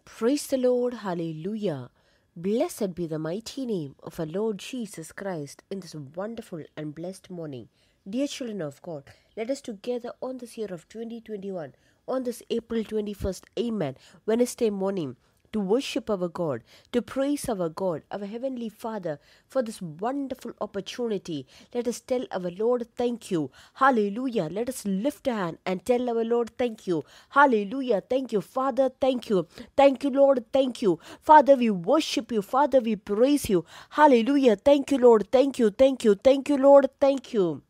Praise the Lord, hallelujah. Blessed be the mighty name of our Lord Jesus Christ in this wonderful and blessed morning. Dear children of God, let us together on this year of 2021, on this April 21st, Amen, Wednesday morning, to worship our God, to praise our God, our Heavenly Father, for this wonderful opportunity. Let us tell our Lord thank you. Hallelujah. Let us lift a hand and tell our Lord thank you. Hallelujah. Thank you, Father. Thank you. Thank you, Lord. Thank you. Father, we worship you. Father, we praise you. Hallelujah. Thank you, Lord. Thank you. Thank you. Thank you, Lord. Thank you.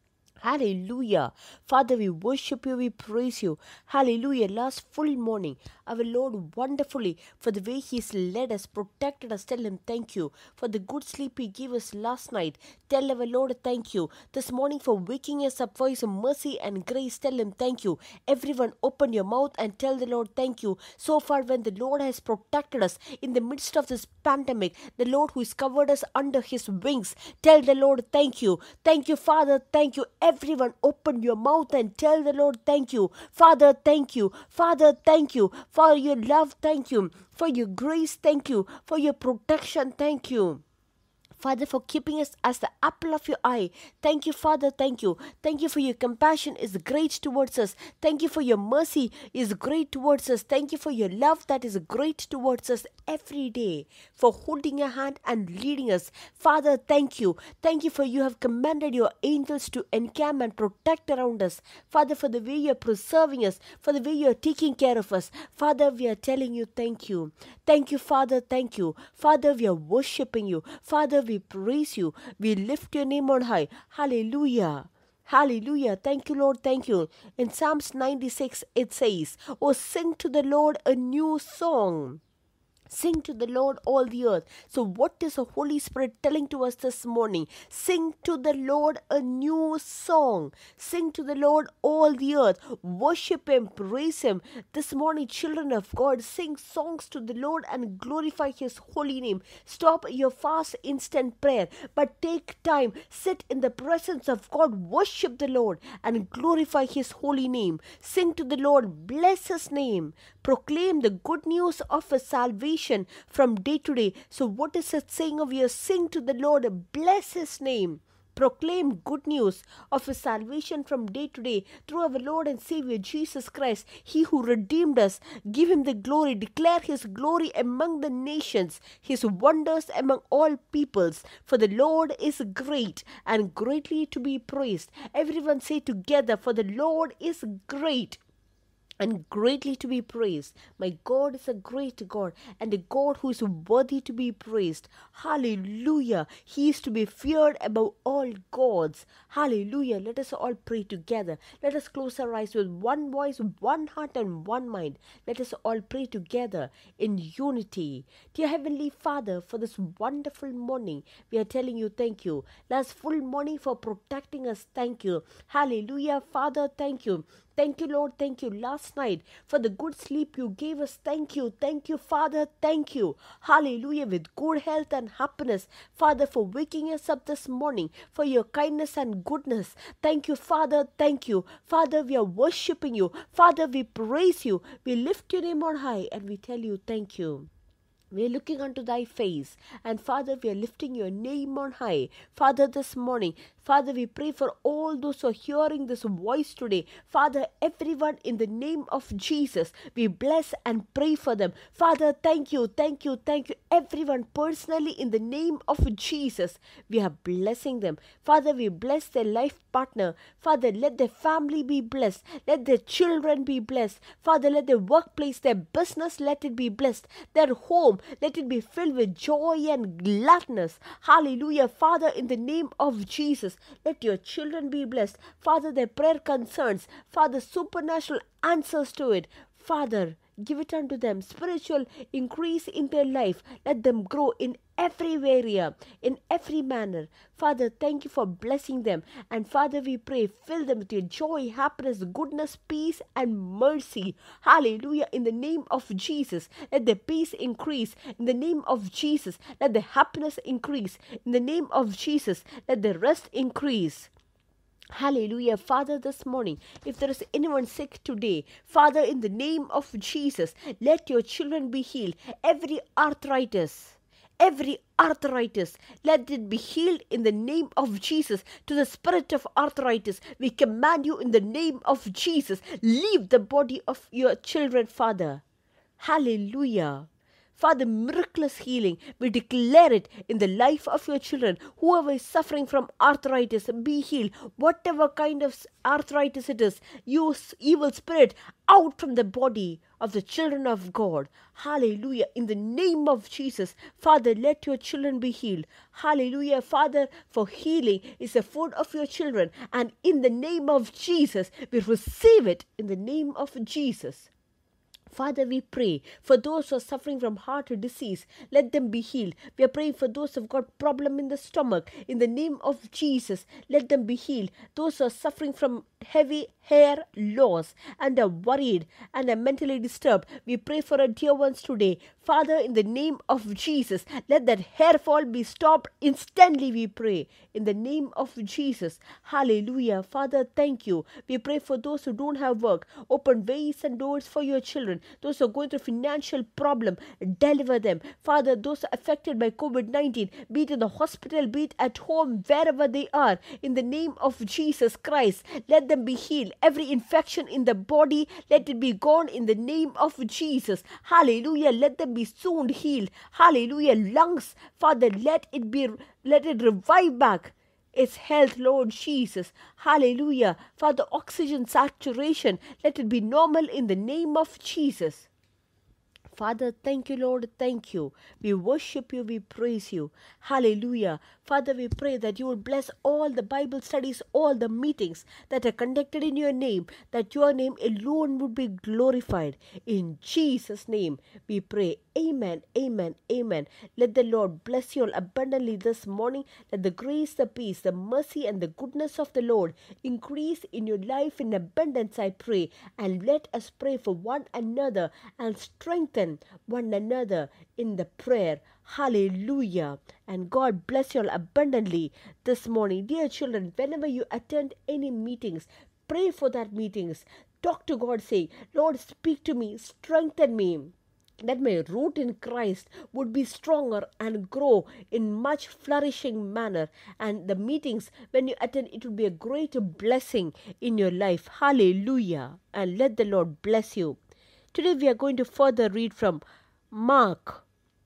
Hallelujah. Father, we worship you, we praise you. Hallelujah. Last full morning, our Lord wonderfully for the way He's led us, protected us. Tell Him thank you. For the good sleep He gave us last night. Tell our Lord thank you. This morning for waking us up for His mercy and grace. Tell Him thank you. Everyone open your mouth and tell the Lord thank you. So far when the Lord has protected us in the midst of this pandemic, the Lord who has covered us under His wings, tell the Lord thank you. Thank you, Father. Thank you. Everyone open your mouth and tell the Lord thank you. Father, thank you. Father, thank you for your love. Thank you for your grace. Thank you for your protection. Thank you, Father, for keeping us as the apple of your eye. Thank you, Father. Thank you. Thank you for your compassion is great towards us. Thank you for your mercy is great towards us. Thank you for your love that is great towards us every day. For holding your hand and leading us. Father, thank you. Thank you for you have commanded your angels to encamp and protect around us. Father, for the way you are preserving us. For the way you are taking care of us. Father, we are telling you thank you. Thank you, Father. Thank you. Father, we are worshipping you. Father, we praise you. We lift your name on high. Hallelujah. Hallelujah. Thank you, Lord. Thank you. In Psalms 96, it says, "Oh, sing to the Lord a new song. Sing to the Lord all the earth." So what is the Holy Spirit telling to us this morning? Sing to the Lord a new song. Sing to the Lord all the earth. Worship Him, praise Him. This morning, children of God, sing songs to the Lord and glorify His holy name. Stop your fast instant prayer, but take time, sit in the presence of God, worship the Lord and glorify His holy name. Sing to the Lord, bless His name. Proclaim the good news of His salvation from day to day. So what is it saying of you? Sing to the Lord, bless His name. Proclaim good news of His salvation from day to day through our Lord and Savior Jesus Christ, He who redeemed us. Give Him the glory. Declare His glory among the nations, His wonders among all peoples. For the Lord is great and greatly to be praised. Everyone say together, for the Lord is great and greatly to be praised. My God is a great God and a God who is worthy to be praised. Hallelujah. He is to be feared above all gods. Hallelujah. Let us all pray together. Let us close our eyes with one voice, one heart and one mind. Let us all pray together in unity. Dear Heavenly Father, for this wonderful morning, we are telling you thank you. Last full morning for protecting us. Thank you. Hallelujah. Father, thank you. Thank you, Lord. Thank you last night for the good sleep you gave us. Thank you. Thank you, Father. Thank you. Hallelujah. With good health and happiness. Father, for waking us up this morning, for your kindness and goodness. Thank you, Father. Thank you. Father, we are worshiping you. Father, we praise you. We lift your name on high and we tell you thank you. We are looking unto thy face, and Father, we are lifting your name on high. Father, this morning, Father, we pray for all those who are hearing this voice today. Father, everyone in the name of Jesus, we bless and pray for them. Father, thank you, thank you, thank you. Everyone personally in the name of Jesus, we are blessing them. Father, we bless their life partner. Father, let their family be blessed. Let their children be blessed. Father, let their workplace, their business, let it be blessed. Their home, let it be filled with joy and gladness. Hallelujah. Father, in the name of Jesus, let your children be blessed. Father, their prayer concerns, Father, supernatural answers to it. Father, give it unto them. Spiritual increase in their life. Let them grow in every area, in every manner. Father, thank you for blessing them. And Father, we pray, fill them with your joy, happiness, goodness, peace, and mercy. Hallelujah. In the name of Jesus, let the peace increase. In the name of Jesus, let the happiness increase. In the name of Jesus, let the rest increase. Hallelujah. Father, this morning, if there is anyone sick today, Father, in the name of Jesus, let your children be healed. Every arthritis, let it be healed in the name of Jesus. To the spirit of arthritis, we command you in the name of Jesus, leave the body of your children, Father. Hallelujah. Father, miraculous healing, we declare it in the life of your children. Whoever is suffering from arthritis, be healed. Whatever kind of arthritis it is, you evil spirit, out from the body of the children of God. Hallelujah. In the name of Jesus, Father, let your children be healed. Hallelujah. Father, for healing is the food of your children. And in the name of Jesus, we receive it in the name of Jesus. Father, we pray for those who are suffering from heart disease. Let them be healed. We are praying for those who have got problem in the stomach. In the name of Jesus, let them be healed. Those who are suffering from heavy hair loss and are worried and are mentally disturbed, we pray for our dear ones today. Father, in the name of Jesus, let that hair fall be stopped instantly, we pray. In the name of Jesus. Hallelujah. Father, thank you. We pray for those who don't have work. Open ways and doors for your children. Those who are going through financial problem, deliver them. Father, those affected by COVID-19, be it in the hospital, be it at home, wherever they are, in the name of Jesus Christ, let them be healed. Every infection in the body, let it be gone in the name of Jesus. Hallelujah. Let them be soon healed. Hallelujah. Lungs, Father, let it revive back its health, Lord Jesus. Hallelujah. Father, oxygen saturation, let it be normal in the name of Jesus. Father, thank you, Lord. Thank you. We worship you. We praise you. Hallelujah. Father, we pray that you will bless all the Bible studies, all the meetings that are conducted in your name, that your name alone would be glorified. In Jesus' name we pray. Amen, amen, amen. Let the Lord bless you all abundantly this morning. Let the grace, the peace, the mercy, and the goodness of the Lord increase in your life in abundance, I pray. And let us pray for one another and strengthen one another in the prayer. Hallelujah. And God bless you all abundantly this morning. Dear children, whenever you attend any meetings, pray for that meetings. Talk to God, say, Lord, speak to me, strengthen me, that my root in Christ would be stronger and grow in much flourishing manner. And the meetings, when you attend, it will be a great blessing in your life. Hallelujah. And let the Lord bless you. Today we are going to further read from Mark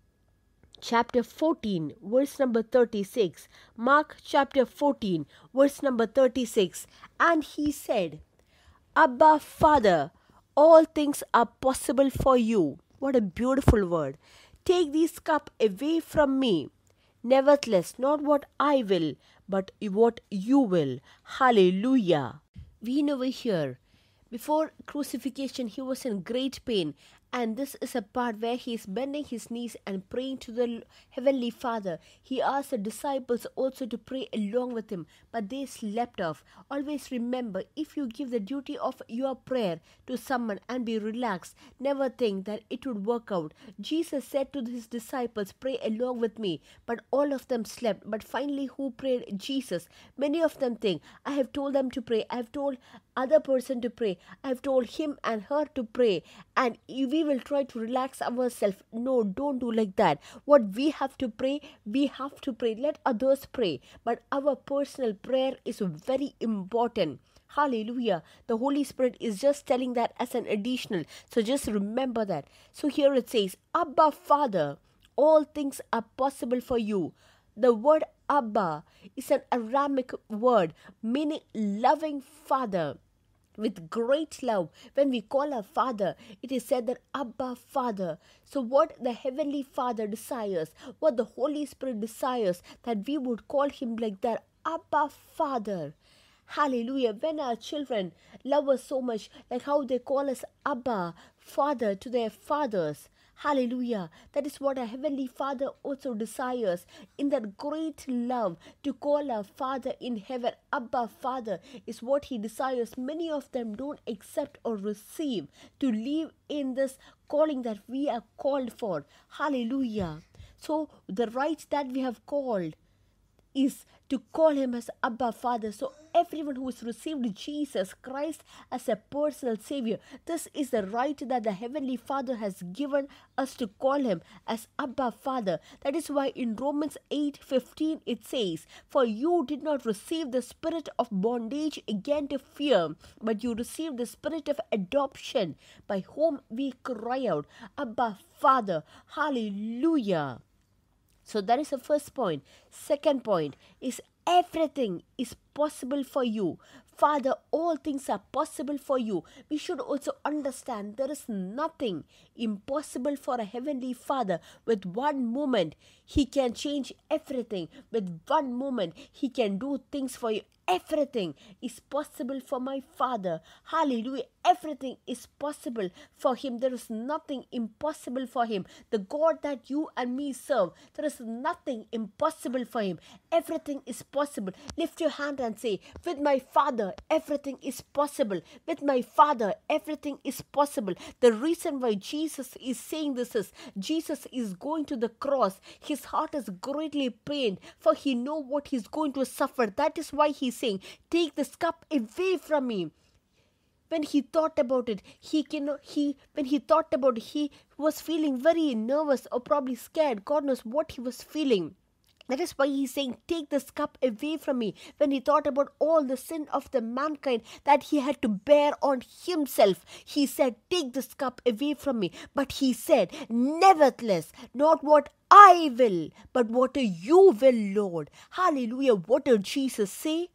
chapter 14, verse number 36. Mark chapter 14, verse number 36. And he said, Abba, Father, all things are possible for you. What a beautiful word. Take this cup away from me. Nevertheless, not what I will, but what you will. Hallelujah. We know here, before crucifixion, he was in great pain. And this is a part where he is bending his knees and praying to the Heavenly Father. He asked the disciples also to pray along with him, but they slept off. Always remember, if you give the duty of your prayer to someone and be relaxed, never think that it would work out. Jesus said to his disciples, pray along with me, but all of them slept. But finally, who prayed? Jesus. Many of them think, I have told them to pray, I have told other person to pray, I have told him and her to pray, and we will try to relax ourselves. No, don't do like that. What we have to pray, we have to pray. Let others pray, but our personal prayer is very important. Hallelujah. The Holy Spirit is just telling that as an additional. So just remember that. So here it says, Abba, Father, all things are possible for you. The word Abba is an Aramaic word meaning loving father. With great love, when we call our Father, it is said that Abba, Father. So what the Heavenly Father desires, what the Holy Spirit desires, that we would call him like that, Abba, Father. Hallelujah. When our children love us so much, like how they call us Abba, Father to their fathers. Hallelujah. That is what our Heavenly Father also desires. In that great love, to call our Father in heaven, Abba, Father, is what he desires. Many of them don't accept or receive to live in this calling that we are called for. Hallelujah. So the rights that we have called, is to call him as Abba Father. So everyone who has received Jesus Christ as a personal Savior, this is the right that the Heavenly Father has given us to call him as Abba Father. That is why in Romans 8:15 it says, "For you did not receive the spirit of bondage again to fear, but you received the spirit of adoption, by whom we cry out, Abba Father." Hallelujah. So that is the first point. Second point is everything is possible for you. Father, all things are possible for you. We should also understand there is nothing impossible for a Heavenly Father. With one moment, He can change everything. With one moment, He can do things for you. Everything is possible for my Father. Hallelujah. Everything is possible for Him. There is nothing impossible for Him. The God that you and me serve, there is nothing impossible for Him. Everything is possible. Lift your hand and say, with my Father, everything is possible. With my Father, everything is possible. The reason why Jesus is saying this is, Jesus is going to the cross. His heart is greatly pained, for He knows what He's going to suffer. That is why He's saying, take this cup away from me. When he thought about it, he was feeling very nervous or probably scared. God knows what he was feeling. That is why he's saying, take this cup away from me. When he thought about all the sin of the mankind that he had to bear on himself, he said, take this cup away from me. But he said, nevertheless, not what I will, but what you will, Lord. Hallelujah. What did Jesus say?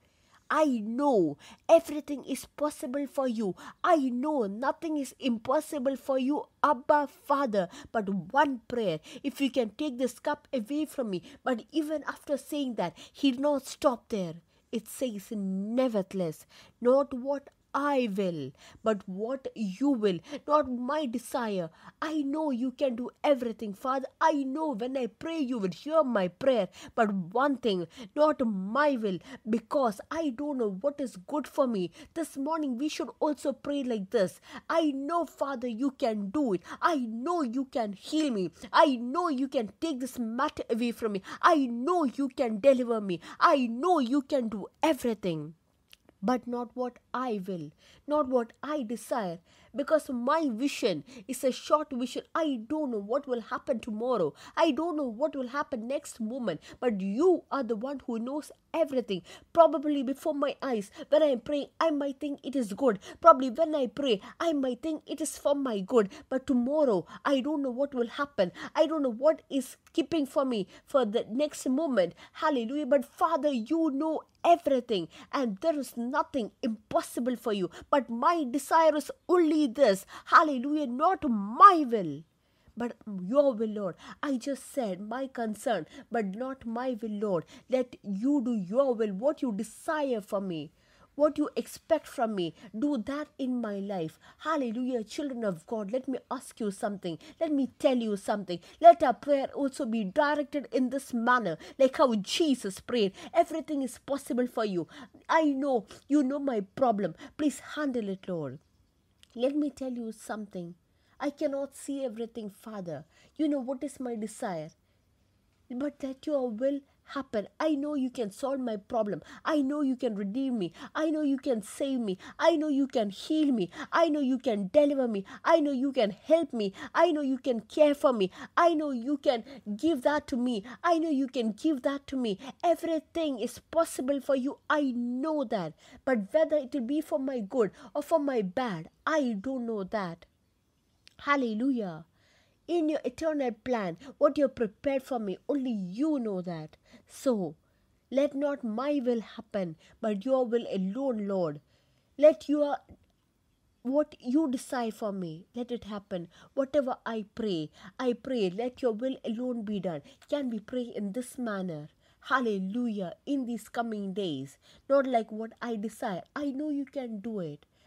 I know everything is possible for you. I know nothing is impossible for you, Abba Father. But one prayer, if you can take this cup away from me. But even after saying that, he did not stop there. It says, nevertheless, not what I will, but what you will, not my desire. I know you can do everything, Father. I know when I pray, you will hear my prayer. But one thing, not my will, because I don't know what is good for me. This morning, we should also pray like this. I know, Father, you can do it. I know you can heal me. I know you can take this matter away from me. I know you can deliver me. I know you can do everything. But not what I will, not what I desire, because my vision is a short vision. I don't know what will happen tomorrow. I don't know what will happen next moment, but you are the one who knows everything. Probably before my eyes, when I am praying, I might think it is good. Probably when I pray, I might think it is for my good. But tomorrow, I don't know what will happen. I don't know what is keeping for me for the next moment. Hallelujah. But Father, you know everything, and there is nothing impossible for you. But my desire is only this. Hallelujah. Not my will, but your will, Lord. I just said my concern, but not my will, Lord. Let you do your will, what you desire for me, what you expect from me. Do that in my life. Hallelujah. Children of God, let me ask you something. Let me tell you something. Let our prayer also be directed in this manner, like how Jesus prayed. Everything is possible for you. I know you know my problem. Please handle it, Lord. Let me tell you something. I cannot see everything, Father. You know what is my desire, but that your will happen. I know you can solve my problem. I know you can redeem me. I know you can save me. I know you can heal me. I know you can deliver me. I know you can help me. I know you can care for me. I know you can give that to me. I know you can give that to me. Everything is possible for you. I know that. But whether it will be for my good or for my bad, I don't know that. Hallelujah. In your eternal plan, what you prepared for me, only you know that. So, let not my will happen, but your will alone, Lord. Let what you decide for me, let it happen. Whatever I pray, let your will alone be done. Can we pray in this manner? Hallelujah. In these coming days, not like what I desire. I know you can do it.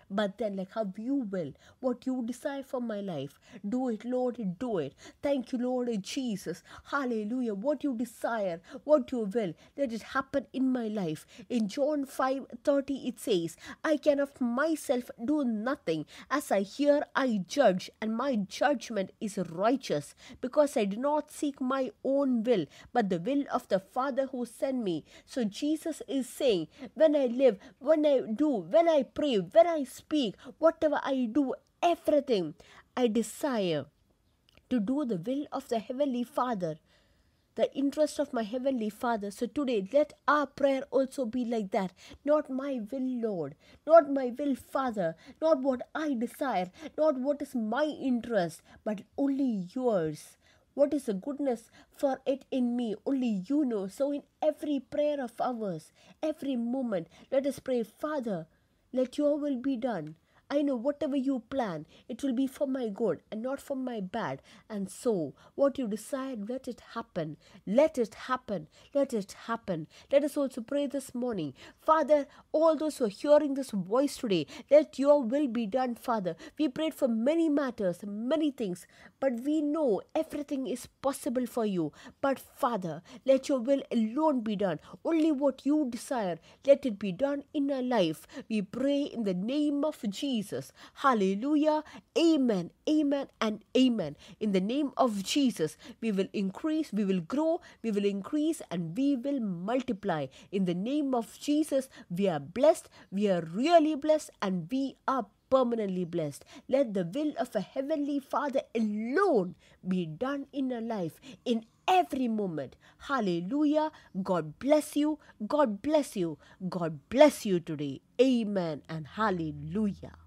but then like how you will, what you desire for my life. Do it, Lord, do it. Thank you, Lord Jesus. Hallelujah. What you desire, what you will, let it happen in my life. In John 5:30 it says, I can of myself do nothing. As I hear, I judge, and my judgment is righteous, because I do not seek my own will, but the will of the Father who sent me. So Jesus is saying, when I live, when I do, when I pray, when I speak, whatever I do, everything I desire to do the will of the Heavenly Father, the interest of my Heavenly Father. So today, let our prayer also be like that. Not my will, Lord, not my will, Father, not what I desire, not what is my interest, but only yours. What is the goodness for it in me? Only you know. So in every prayer of ours, every moment, let us pray, Father, let your will be done. I know whatever you plan, it will be for my good and not for my bad. And so, what you decide, let it happen. Let it happen. Let it happen. Let us also pray this morning. Father, all those who are hearing this voice today, let your will be done, Father. We prayed for many matters, many things, but we know everything is possible for you. But Father, let your will alone be done. Only what you desire, let it be done in our life. We pray in the name of Jesus. Hallelujah. Amen. Amen and amen. In the name of Jesus, we will increase, we will grow, we will increase, and we will multiply. In the name of Jesus, we are blessed, we are really blessed, and we are permanently blessed. Let the will of a Heavenly Father alone be done in our life, in every moment. Hallelujah. God bless you. God bless you. God bless you today. Amen and hallelujah.